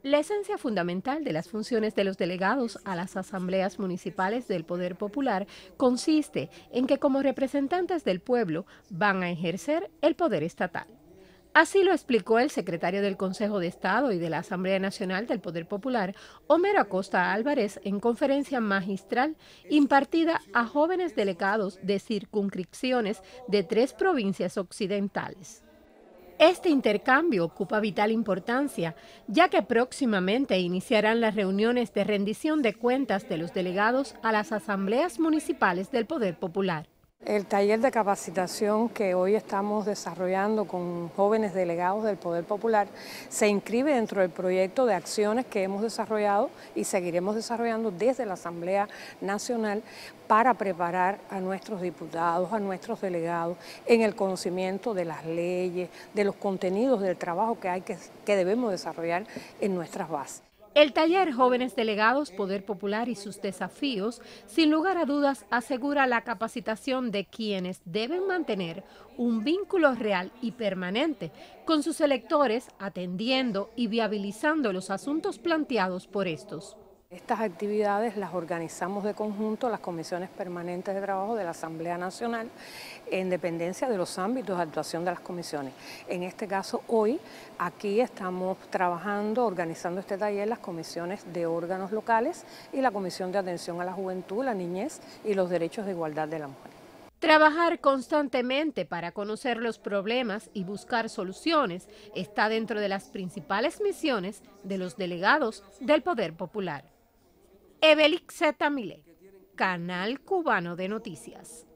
La esencia fundamental de las funciones de los delegados a las asambleas municipales del Poder Popular consiste en que como representantes del pueblo van a ejercer el poder estatal. Así lo explicó el secretario del Consejo de Estado y de la Asamblea Nacional del Poder Popular, Homero Acosta Álvarez, en conferencia magistral impartida a jóvenes delegados de circunscripciones de 3 provincias occidentales. Este intercambio ocupa vital importancia, ya que próximamente iniciarán las reuniones de rendición de cuentas de los delegados a las asambleas municipales del Poder Popular. El taller de capacitación que hoy estamos desarrollando con jóvenes delegados del Poder Popular se inscribe dentro del proyecto de acciones que hemos desarrollado y seguiremos desarrollando desde la Asamblea Nacional para preparar a nuestros diputados, a nuestros delegados en el conocimiento de las leyes, de los contenidos del trabajo que debemos desarrollar en nuestras bases. El taller Jóvenes Delegados, Poder Popular y sus desafíos, sin lugar a dudas, asegura la capacitación de quienes deben mantener un vínculo real y permanente con sus electores, atendiendo y viabilizando los asuntos planteados por estos. Estas actividades las organizamos de conjunto las comisiones permanentes de trabajo de la Asamblea Nacional en dependencia de los ámbitos de actuación de las comisiones. En este caso, hoy, aquí estamos trabajando, organizando este taller, las comisiones de órganos locales y la Comisión de Atención a la Juventud, la Niñez y los Derechos de Igualdad de la Mujer. Trabajar constantemente para conocer los problemas y buscar soluciones está dentro de las principales misiones de los delegados del Poder Popular. Evelix Tamile, Canal Cubano de Noticias.